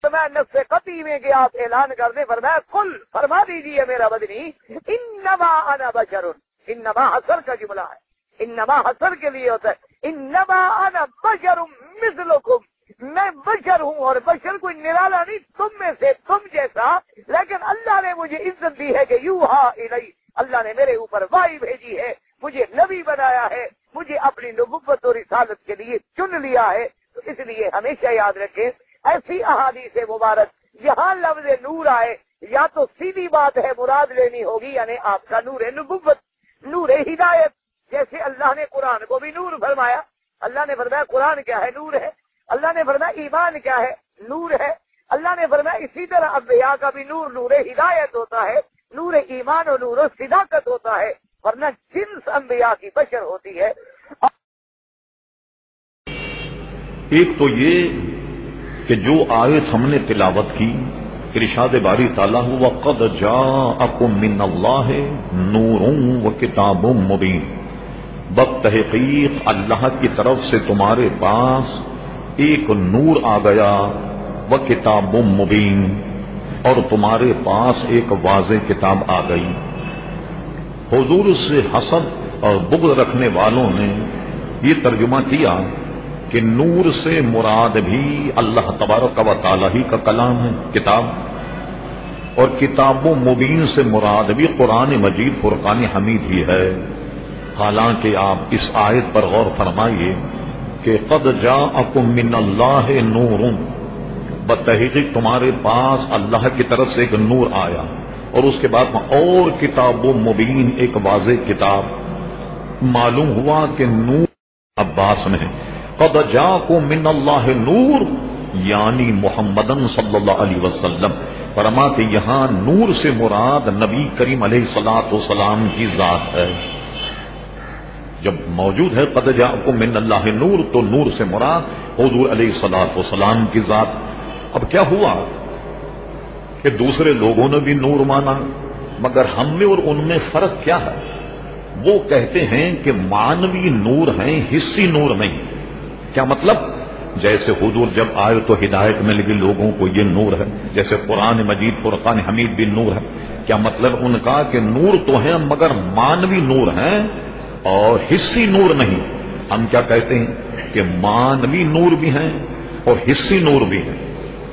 فرمایا نص قطعی میں کہ آپ اعلان کر دیں، فرمایا قل فرما دیجیے میرا بدنی انما انا بشر، انما حصر کا جملہ ہے، انما حصر کے لیے ہوتا ہے، انما انا بشر مثلکم، میں بشر ہوں، اور بشر کوئی نرالا نہیں، تم میں سے تم جیسا، لیکن اللہ نے مجھے عزت دی ہے کہ یوحا الی، اللہ نے میرے اوپر وحی بھیجی ہے، مجھے نبی بنایا ہے، مجھے اپنی نبوت اور رسالت کے لیے چن لیا ہے۔ تو اس لیے ہمیشہ یاد رکھیں ایسی احادیث مبارک جہاں لفظ نور آئے یا تو سیدھی بات ہے مراد لینی ہوگی، یعنی آپ کا نور نبوت، نور ہدایت، جیسے اللہ نے قرآن کو بھی نور فرمایا، اللہ نے فرمایا قرآن کیا ہے؟ نور ہے۔ اللہ نے فرمایا ایمان کیا ہے؟ نور ہے۔ اللہ نے فرمایا اسی طرح انبیاء کا بھی نور نور ہدایت ہوتا ہے، نور ایمان اور نور صداقت ہوتا ہے، ورنہ جنس انبیاء کی بشر ہوتی ہے۔ ایک تو یہ کہ جو آیت ہم نے تلاوت کی، ارشاد باری تعالیٰ ہوا قد جاءکم من اللہ نور و کتاب مبین، بتحقیق اللہ کی طرف سے تمہارے پاس ایک نور آ گیا، و کتاب مبین، اور تمہارے پاس ایک واضح کتاب آ گئی۔ حضور سے حسد اور بغض رکھنے والوں نے یہ ترجمہ کیا کہ نور سے مراد بھی اللہ تبارک و تعالی ہی کا کلام ہے، کتاب، اور کتاب مبین سے مراد بھی قرآن مجید فرقان حمید ہی ہے۔ حالانکہ آپ اس آیت پر غور فرمائیے کہ قد جاءکم من اللہ نور، بتحقیق تمہارے پاس اللہ کی طرف سے ایک نور آیا، اور اس کے بعد اور کتاب مبین، ایک واضح کتاب۔ معلوم ہوا کہ نور عباس میں قد جاءکم من اللہ نور یعنی محمدن صلی اللہ علیہ وسلم، فرماتے یہاں نور سے مراد نبی کریم علیہ الصلوۃ والسلام کی ذات ہے۔ جب موجود ہے قد جاءکم من اللہ نور، تو نور سے مراد حضور علیہ الصلوۃ والسلام کی ذات۔ اب کیا ہوا کہ دوسرے لوگوں نے بھی نور مانا، مگر ہم میں اور ان میں فرق کیا ہے؟ وہ کہتے ہیں کہ معنوی نور ہیں، حصی نور نہیں۔ کیا مطلب؟ جیسے حضور جب آئے تو ہدایت مل گئی لوگوں کو، یہ نور ہے، جیسے قرآن مجید فرقان حمید بھی نور ہے۔ کیا مطلب ان کا کہ نور تو ہیں مگر معنوی نور ہیں اور حصی نور نہیں؟ ہم کیا کہتے ہیں کہ معنوی نور بھی ہیں اور حصی نور بھی ہیں،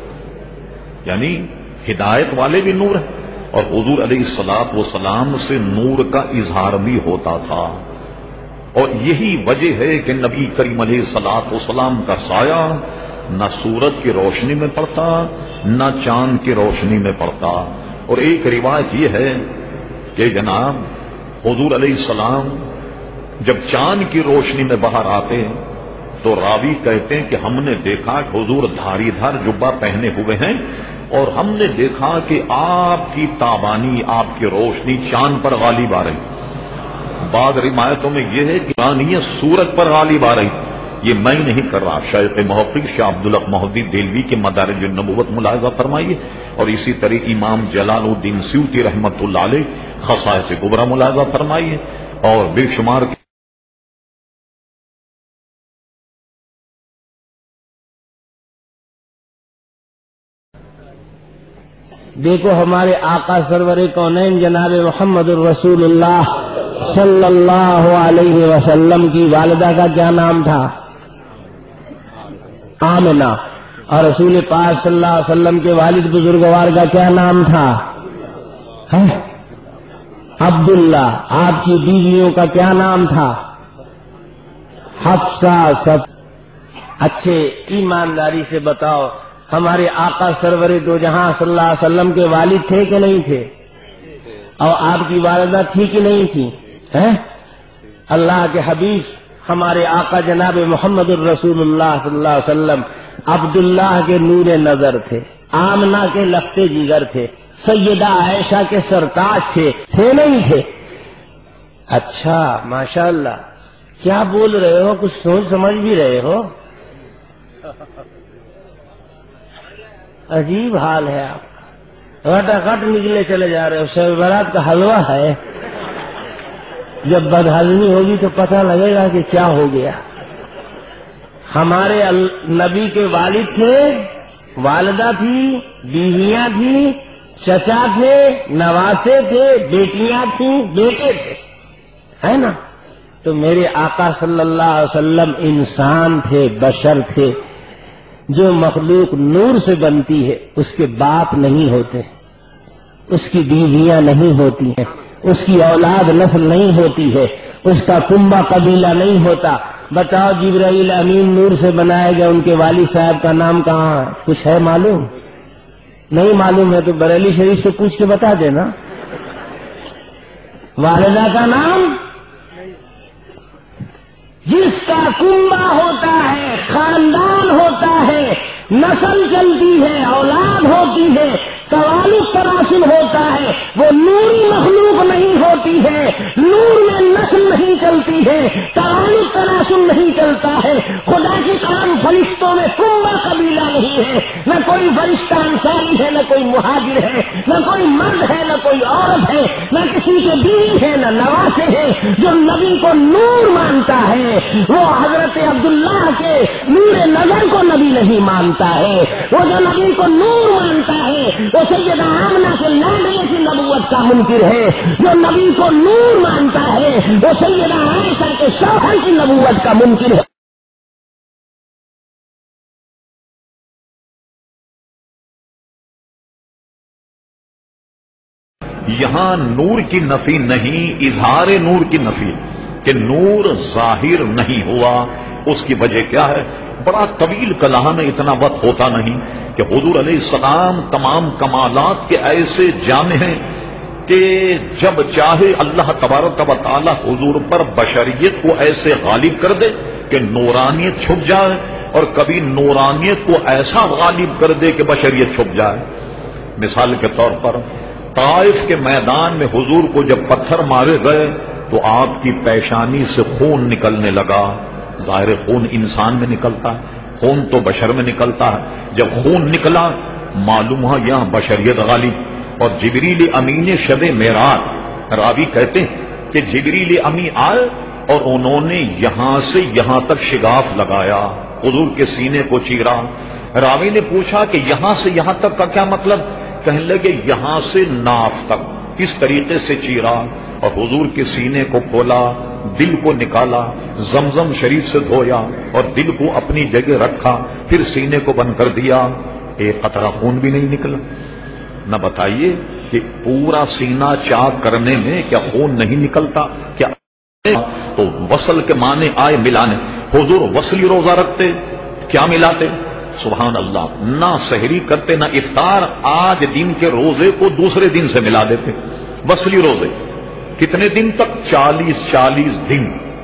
یعنی ہدایت والے بھی نور ہیں، اور حضور علیہ الصلوۃ والسلام سے نور کا اظہار بھی ہوتا تھا۔ اور یہی وجہ ہے کہ نبی کریم علیہ الصلوۃ والسلام کا سایہ نہ سورج کی روشنی میں پڑتا نہ چاند کی روشنی میں پڑتا۔ اور ایک روایت یہ ہے کہ جناب حضور علیہ السلام جب چاند کی روشنی میں باہر آتے تو راوی کہتے ہیں کہ ہم نے دیکھا کہ حضور دھاری دھار جبہ پہنے ہوئے ہیں، اور ہم نے دیکھا کہ آپ کی تابانی، آپ کی روشنی چاند پر غالب آ رہی۔ بعض روایتوں میں یہ ہے کہ رانیہ سورج پر غالب آ رہی۔ یہ میں نہیں کر رہا، شیخ محقق شاہ عبدالحق محدث دہلوی کے مدارج النبوت ملاحظہ فرمائیے، اور اسی طرح امام جلال الدین سیوطی رحمۃ اللہ علیہ خصائص کبریٰ ملاحظہ فرمائیے، اور بے شمار دیکھو ہمارے آقا سرور کونین جناب محمد الرسول اللہ صلی اللہ علیہ وسلم کی والدہ کا کیا نام تھا؟ آمنہ۔ اور رسول پاک صلی اللہ علیہ وسلم کے والد بزرگوار کا کیا نام تھا؟ عبداللہ۔ آپ کی بیویوں کا کیا نام تھا؟ حفصہ۔ سب اچھے ایمانداری سے بتاؤ، ہمارے آقا سرور دو جہاں صلی اللہ علیہ وسلم کے والد تھے کہ نہیں تھے؟ اور آپ کی والدہ تھی کہ نہیں تھی؟ اللہ کے حبیب ہمارے آقا جناب محمد الرسول اللہ صلی اللہ علیہ وسلم عبداللہ کے نور نظر تھے، آمنہ کے لخت جگر تھے، سیدہ عائشہ کے سرتاج تھے نہیں تھے؟ اچھا ماشاءاللہ، کیا بول رہے ہو؟ کچھ سوچ سمجھ بھی رہے ہو؟ عجیب حال ہے آپ کا، غٹا غٹ نکلے چلے جا رہے ہو۔ شب برات کا حلوہ ہے، جب بدہضمی ہوگی تو پتہ لگے گا کہ کیا ہو گیا۔ ہمارے نبی کے والد تھے والدہ تھی، بیویاں تھیں، چچا تھے، نواسے تھے، بیٹیاں تھیں، بیٹے تھے، ہے نا؟ تو میرے آقا صلی اللہ علیہ وسلم انسان تھے، بشر تھے. جو مخلوق نور سے بنتی ہے اس کے باپ نہیں ہوتے، اس کی بیویاں نہیں ہوتی ہیں، اس کی اولاد نسل نہیں ہوتی ہے، اس کا کنبہ قبیلہ نہیں ہوتا. بتاؤ جبرائیل امین نور سے بنائے گئے، ان کے والد صاحب کا نام کہاں ہے؟ کچھ ہے معلوم؟ نہیں معلوم ہے تو بریلی شریف سے پوچھ کے بتا دینا. والدہ کا نام جس کا کنبہ ہوتا ہے، خاندان ہوتا ہے، نسل چلتی ہے، اولاد ہوتی ہے، توالد تناسل ہوتا ہے، وہ نوری مخلوق نہیں ہوتی ہے، نور میں نسل نہیں چلتی ہے، توالد تناسل نہیں چلتا ہے. خدا کی قسم فرشتوں میں کنبہ قبیلہ نہیں ہے، نہ کوئی فرشتہ انصاری ہے، نہ کوئی مہاجر ہے، نہ کوئی مرد ہے، نہ کوئی عورت ہے، نہ کسی کے بیوی ہے، نہ نواسے ہیں. جو نبی کو نور مانتا ہے وہ حضرت عبداللہ کے نور نظر کو نبی نہیں مانتا ہے. وہ جو نبی کو نور مانتا ہے وہ سیدہ آمنہ کے لاڈلے کی نبوت کا منکر ہے. جو نبی کو نور مانتا ہے وہ سیدہ عائشہ کے شوہر کی نبوت کا منکر ہے. یہاں نور کی نفی نہیں، اظہار نور کی نفی، کہ نور ظاہر نہیں ہوا. اس کی وجہ کیا ہے؟ بڑا طویل کلام ہے، اتنا وقت ہوتا نہیں کہ حضور علیہ السلام تمام کمالات کے ایسے جامع ہیں کہ جب چاہے اللہ تبارک و تعالی حضور پر بشریت کو ایسے غالب کر دے کہ نورانیت چھپ جائے، اور کبھی نورانیت کو ایسا غالب کر دے کہ بشریت چھپ جائے. مثال کے طور پر طائف کے میدان میں حضور کو جب پتھر مارے گئے تو آپ کی پیشانی سے خون نکلنے لگا. ظاہر خون انسان میں نکلتا ہے، خون تو بشر میں نکلتا ہے. جب خون نکلا معلوم ہوا یہاں بشریت غالب. اور جبریل امین شب معراج، راوی کہتے ہیں کہ جبریل امی آئے اور انہوں نے یہاں سے یہاں تک شگاف لگایا، حضور کے سینے کو چیرا. راوی نے پوچھا کہ یہاں سے یہاں تک کا کیا مطلب؟ کہنے لگے یہاں سے ناف تک. کس طریقے سے چیرا؟ اور حضور کے سینے کو کھولا، دل کو نکالا، زمزم شریف سے دھویا اور دل کو اپنی جگہ رکھا، پھر سینے کو بند کر دیا. ایک قطرہ خون بھی نہیں نکلا. نہ بتائیے کہ پورا سینہ چاک کرنے میں کیا خون نہیں نکلتا؟ کیا تو وصل کے معنی آئے ملانے. حضور وصلی روزہ رکھتے، کیا ملاتے؟ سبحان اللہ. نہ سحری کرتے نہ افطار، آج دن کے روزے کو دوسرے دن سے ملا دیتے. وصلی روزے کتنے دن تک؟ 40 دن،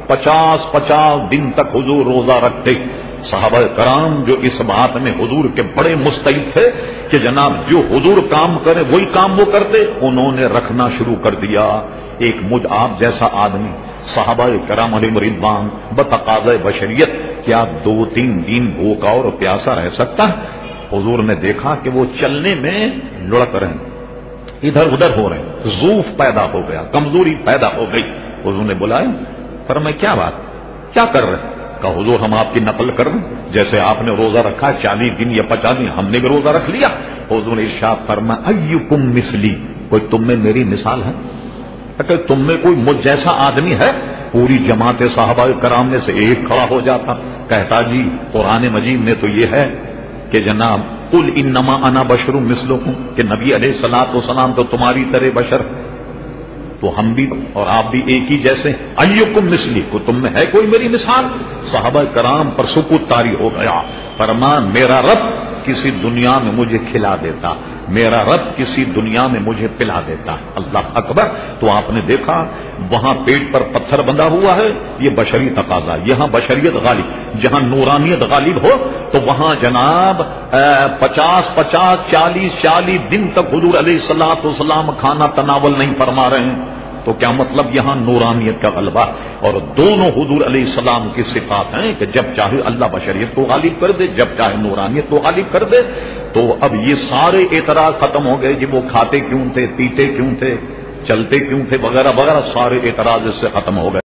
50 دن تک حضور روزہ رکھتے. صحابہ کرام جو اس بات میں حضور کے بڑے مستعد تھے کہ جناب جو حضور کام کرے وہی کام وہ کرتے، انہوں نے رکھنا شروع کر دیا. ایک مجھ آپ جیسا آدمی صحابہ کرام علیہ رضوان بتقاضۂ بشریت کیا 2-3 دن بھوکا اور پیاسا رہ سکتا ہے؟ حضور نے دیکھا کہ وہ چلنے میں لڑک رہے ہیں، ادھر ادھر ہو رہے ہیں، ضعف پیدا ہو گیا، کمزوری پیدا ہو گئی. حضور نے بلایا، فرمایا کیا بات، کیا کر رہے ہیں؟ کہا حضور ہم آپ کی نقل کر رہے ہیں، جیسے آپ نے روزہ رکھا 40 دن یا 50 دن ہم نے بھی روزہ رکھ لیا. حضور نے ارشاد فرمایا ایکم مثلی، کوئی تم میں میری مثال ہے؟ کہ تم میں کوئی مجھ جیسا آدمی ہے؟ پوری جماعت صحابہ کرام میں سے ایک کھڑا ہو جاتا، کہتا جی قرآن مجید میں تو یہ ہے کہ جناب قل انما انا بشر مثلکم، کہ نبی علیہ الصلوۃ والسلام تو تمہاری طرح بشر، تو ہم بھی اور آپ بھی ایک ہی جیسے. ایکم مثلی، کو تم میں ہے کوئی میری مثال؟ صحابہ کرام پر سکوت طاری ہو گیا. فرمان میرا رب کسی دنیا میں مجھے کھلا دیتا، میرا رب کسی دنیا میں مجھے پلا دیتا. اللہ اکبر. تو آپ نے دیکھا وہاں پیٹ پر پتھر بندھا ہوا ہے، یہ بشری تقاضا. یہاں بشریت غالب، جہاں نورانیت غالب ہو تو وہاں جناب 40 دن تک حضور علیہ الصلوۃ والسلام کھانا تناول نہیں فرما رہے ہیں. تو کیا مطلب یہاں نورانیت کا غلبہ. اور دونوں حضور علیہ السلام کی صفات ہیں کہ جب چاہے اللہ بشریت کو غالب کر دے، جب چاہے نورانیت کو غالب کر دے. تو اب یہ سارے اعتراض ختم ہو گئے، جی وہ کھاتے کیوں تھے، پیتے کیوں تھے، چلتے کیوں تھے وغیرہ وغیرہ، سارے اعتراض اس سے ختم ہو گئے.